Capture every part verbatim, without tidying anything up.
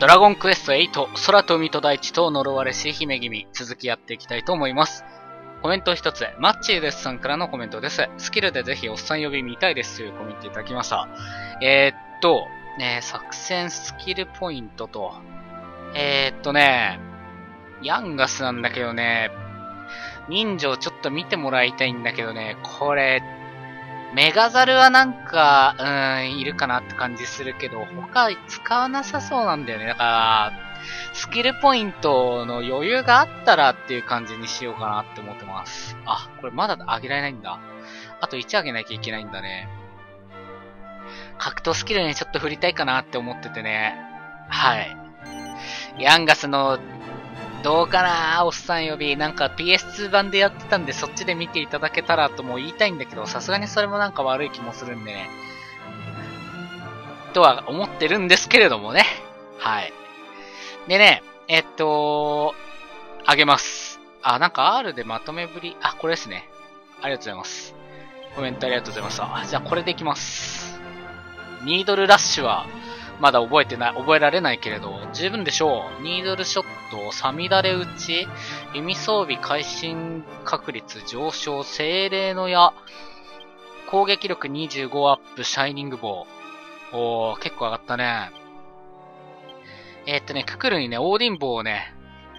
ドラゴンクエストエイト、空と海と大地と呪われし姫君、続きやっていきたいと思います。コメント一つ、マッチーですさんからのコメントです。スキルでぜひおっさん呼び見たいですというコメントいただきました。えー、っと、ね、作戦スキルポイントと、えー、っとね、ヤンガスなんだけどね、人情ちょっと見てもらいたいんだけどね、これ、メガザルはなんか、うーん、いるかなって感じするけど、他使わなさそうなんだよね。だから、スキルポイントの余裕があったらっていう感じにしようかなって思ってます。あ、これまだ上げられないんだ。あといち上げなきゃいけないんだね。格闘スキルにちょっと振りたいかなって思っててね。はい。ヤンガスの、どうかなおっさん呼び。なんか ピーエスツー 版でやってたんでそっちで見ていただけたらとも言いたいんだけど、さすがにそれもなんか悪い気もするんでね。とは思ってるんですけれどもね。はい。でね、えっと、あげます。あ、なんか R でまとめぶり。あ、これですね。ありがとうございます。コメントありがとうございました。じゃあこれでいきます。ニードルラッシュは、まだ覚えてない、覚えられないけれど、十分でしょう。ニードルショット、サミダレ打ち、弓装備会心確率上昇、精霊の矢、攻撃力にじゅうごアップ、シャイニングボウ。おー、結構上がったね。えー、っとね、ククルにね、オーディンボウをね、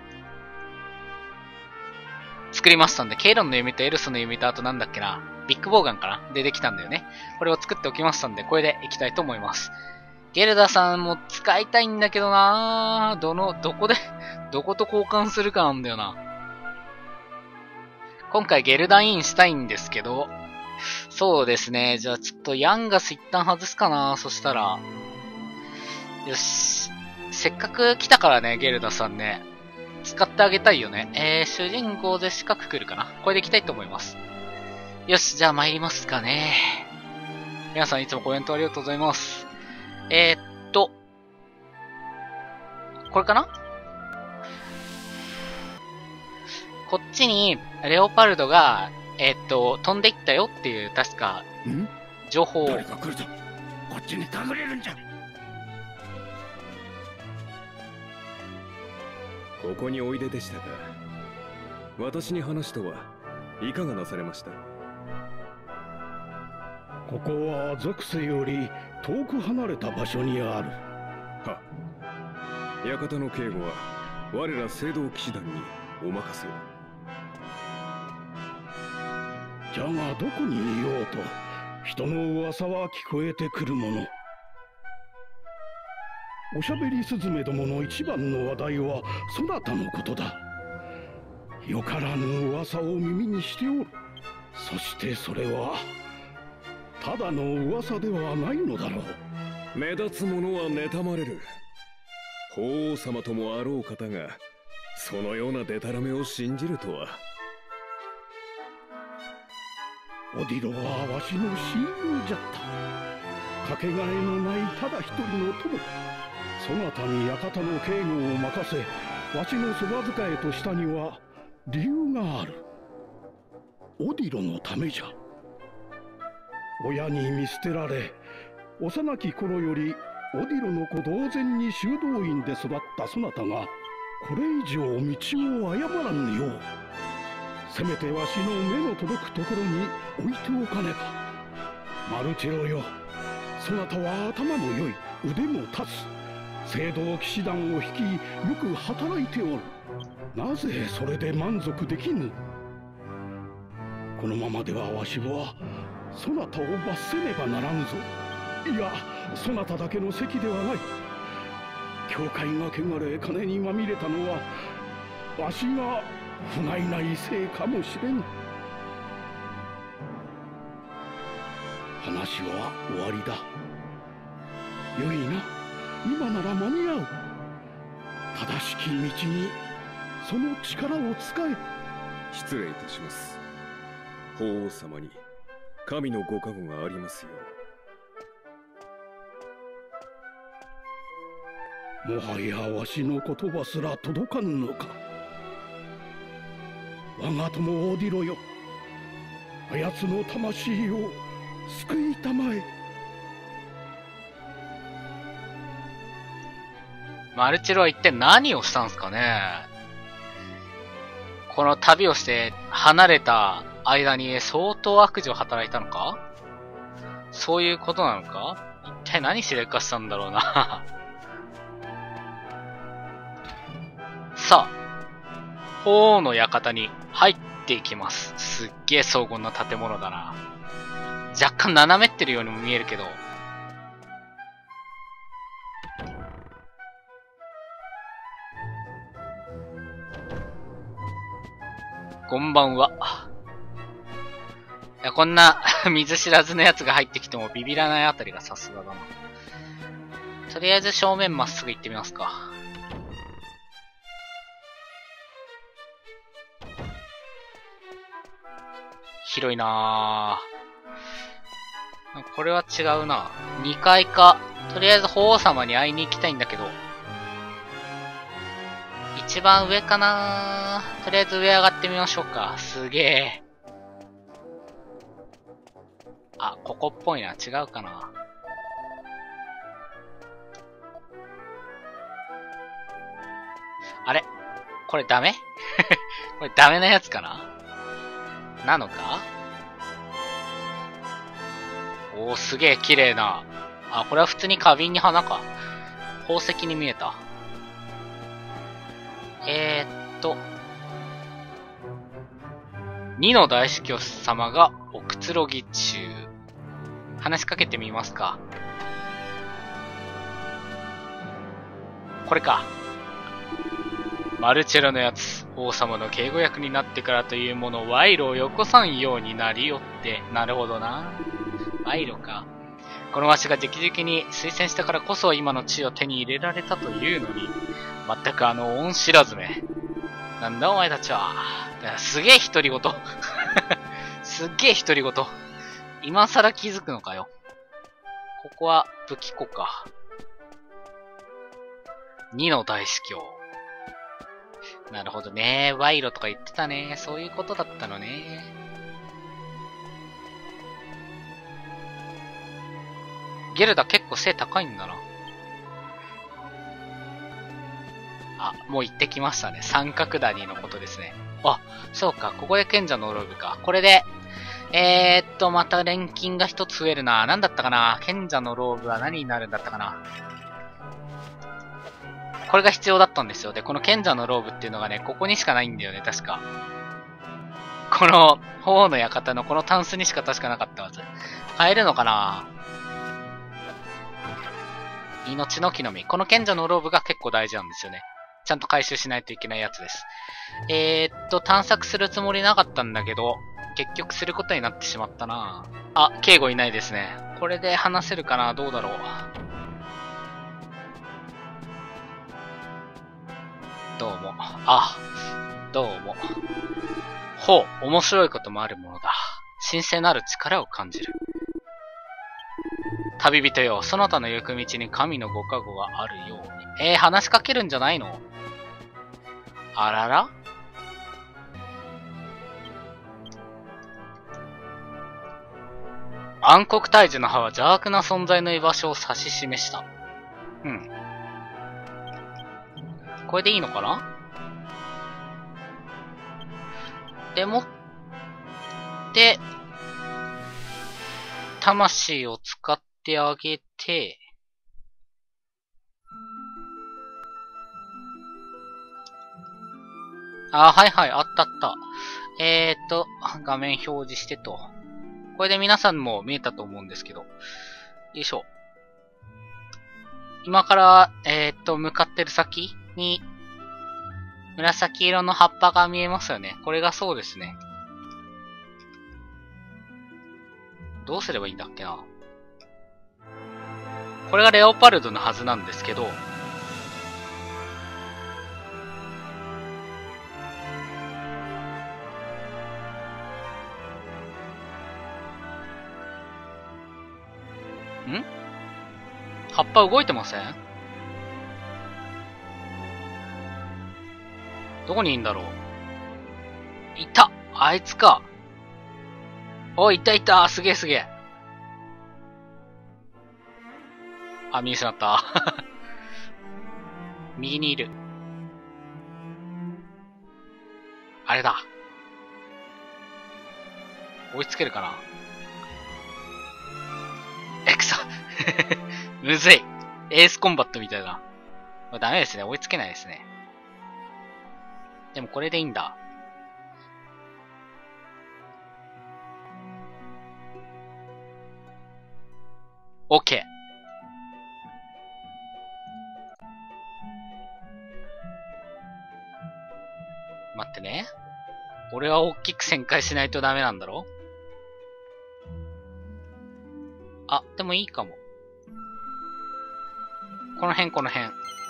作りましたんで、ケイロンの弓とエルスの弓とあとなんだっけな、ビッグボウガンかなでできたんだよね。これを作っておきましたんで、これでいきたいと思います。ゲルダさんも使いたいんだけどなぁ。どの、どこで、どこと交換するかなんだよな。今回ゲルダインしたいんですけど、そうですね。じゃあちょっとヤンガス一旦外すかな。そしたら。よし。せっかく来たからね、ゲルダさんね。使ってあげたいよね。えー、主人公で四角来るかな。これでいきたいと思います。よし、じゃあ参りますかね。皆さんいつもコメントありがとうございます。えー、っと、これかな？こっちに、レオパルドが、えー、っと、飛んでいったよっていう、確か、情報を。 誰か来るぞ。こっちに隠れるんじゃ。 ここにおいででしたか。私に話とはいかがなされました？ ここは属性より遠く離れた場所にある。 はっ。館の警護は我ら聖堂騎士団にお任せを。 じゃがどこにいようと人の噂は聞こえてくるもの。おしゃべりスズメどもの一番の話題はそなたのことだ。よからぬ噂を耳にしておる。そしてそれはただの噂ではないのだろう。 目立つ者は妬まれる。法皇様ともあろう方がそのようなデタラメを信じるとは。 オディロはわしの親友じゃった。かけがえのないただ一人の友。そなたに館の警護を任せ、わしのそば使いとしたには理由がある。オディロのためじゃ。親に見捨てられ、幼き頃よりオディロの子同然に修道院で育ったそなたがこれ以上道を誤らぬよう、せめてわしの目の届くところに置いておかねば。マルチェロよ、そなたは頭も良い、腕も立つ。聖堂騎士団を率い、よく働いておる。なぜそれで満足できぬ？このままではわしはそなたを罰せねばならんぞ。いや、そなただけの席ではない。教会が汚れ金にまみれたのはわしが不甲斐ないせいかもしれん。話は終わりだ。よいな、今なら間に合う。正しき道にその力を使え。 失礼いたします。法皇様に神のご加護がありますよう。もはやわしの言葉すら届かぬのか。我が友オーディロよ、あやつの魂を救いたまえ。 マルチェロは一体何をしたんすかね。この旅をして離れた間に相当悪事を働いたのか？そういうことなのか？一体何しでかしたんだろうな。さあ、鳳凰の館に入っていきます。すっげえ荘厳な建物だな。若干斜めってるようにも見えるけど。こんばんは。いや、こんな見ず知らずのやつが入ってきてもビビらないあたりがさすがだな。とりあえず正面まっすぐ行ってみますか。広いなぁ。これは違うな。にかいか。とりあえず法皇様に会いに行きたいんだけど。一番上かなぁ。とりあえず上上がってみましょうか。すげえ。あ、ここっぽいな。違うかな。あれ？これダメ？これダメなやつかな？なのか？おー、すげえ綺麗な。あ、これは普通に花瓶に花か。宝石に見えた。えーっと。二の大司教様がおくつろぎ中。話しかけてみますか。これか。マルチェロのやつ、王様の警護役になってからというもの、賄賂をよこさんようになりよって。なるほどな。賄賂か。このわしが直々に推薦したからこそ今の地位を手に入れられたというのに、全くあの恩知らずめ。なんだお前たちは。すげえ独り言。すっげえ独り言。今更気づくのかよ。ここは武器庫か。二の大司教。なるほどね。賄賂とか言ってたね。そういうことだったのね。ゲルダ結構背高いんだな。あ、もう行ってきましたね。三角谷のことですね。あ、そうか。ここで賢者のローブか。これで、えーっと、また錬金が一つ増えるな。なんだったかな。賢者のローブは何になるんだったかな。これが必要だったんですよ。で、この賢者のローブっていうのがね、ここにしかないんだよね、確か。この、鳳凰の館のこのタンスにしか確かなかったはず。買えるのかな。命の木の実。この賢者のローブが結構大事なんですよね。ちゃんと回収しないといけないやつです。えー、っと、探索するつもりなかったんだけど、結局することになってしまったな。あ、警護いないですね。これで話せるかな。どうだろう。どうも。あ、どうも。ほう、面白いこともあるものだ。神聖なる力を感じる。旅人よ、そなたの行く道に神のご加護があるように。えー、話しかけるんじゃないの？あらら？暗黒退治の葉は邪悪な存在の居場所を指し示した。うん。これでいいのかな？でもって、魂を使ってあげて、あ、はいはい、あったあった。えーっと、画面表示してと。これで皆さんも見えたと思うんですけど。よいしょ。今から、えーっと、向かってる先に、紫色の葉っぱが見えますよね。これがそうですね。どうすればいいんだっけな。これがレオパルドのはずなんですけど、ん？葉っぱ動いてません？どこにいんだろう？いた！あいつか。おい、いたいた！すげえすげえ。あ、見失った。 右にいる。あれだ。追いつけるかな。え、くそむずい。エースコンバットみたいな。ダメですね。追いつけないですね。でもこれでいいんだ。オッケー。待ってね。俺は大きく旋回しないとダメなんだろ？あ、でもいいかも。この辺この辺。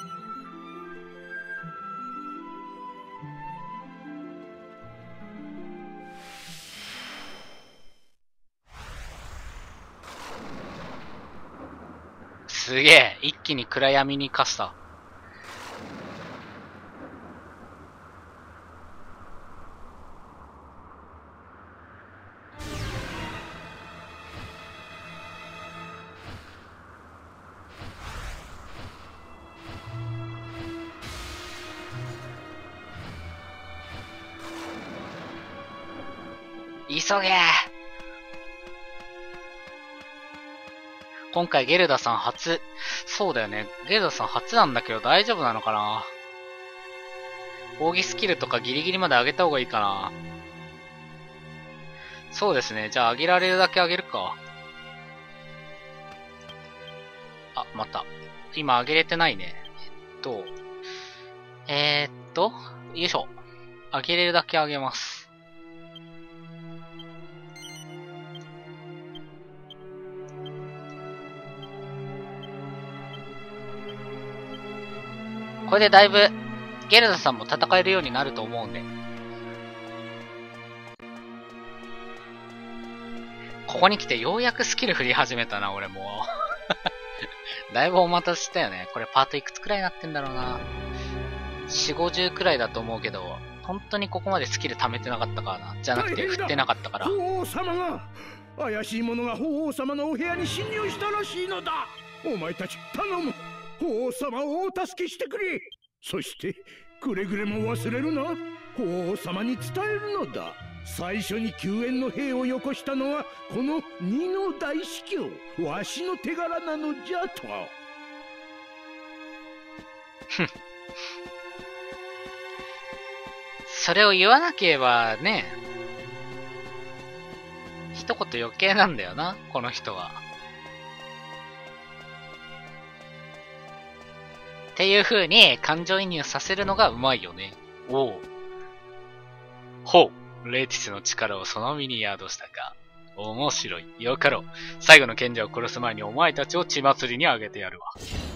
すげえ、一気に暗闇に化した。急げー。今回ゲルダさん初、そうだよね。ゲルダさん初なんだけど大丈夫なのかな。奥義スキルとかギリギリまで上げた方がいいかな。そうですね。じゃあ上げられるだけ上げるか。あ、また。今上げれてないね。えっと、えー、っと、よいしょ。上げれるだけ上げます。これでだいぶ、ゲルダさんも戦えるようになると思うんで。ここに来てようやくスキル振り始めたな、俺も。だいぶお待たせしたよね。これパートいくつくらいになってんだろうな。よんじゅう、ごじゅうくらいだと思うけど、本当にここまでスキル貯めてなかったからな。じゃなくて振ってなかったから。 法皇様が、怪しい者が法皇様のお部屋に侵入したらしいのだ。お前たち頼む。法皇様をお助けしてくれ。そしてくれぐれも忘れるな。法皇様に伝えるのだ。最初に救援の兵をよこしたのはこの二の大司教、わしの手柄なのじゃと。 ふん。それを言わなければね、一言余計なんだよな、この人は。っていう風に感情移入させるのがうまいよね。おう。ほう。レイティスの力をその身に宿したか。面白い。よかろう。最後の賢者を殺す前にお前たちを血祭りにあげてやるわ。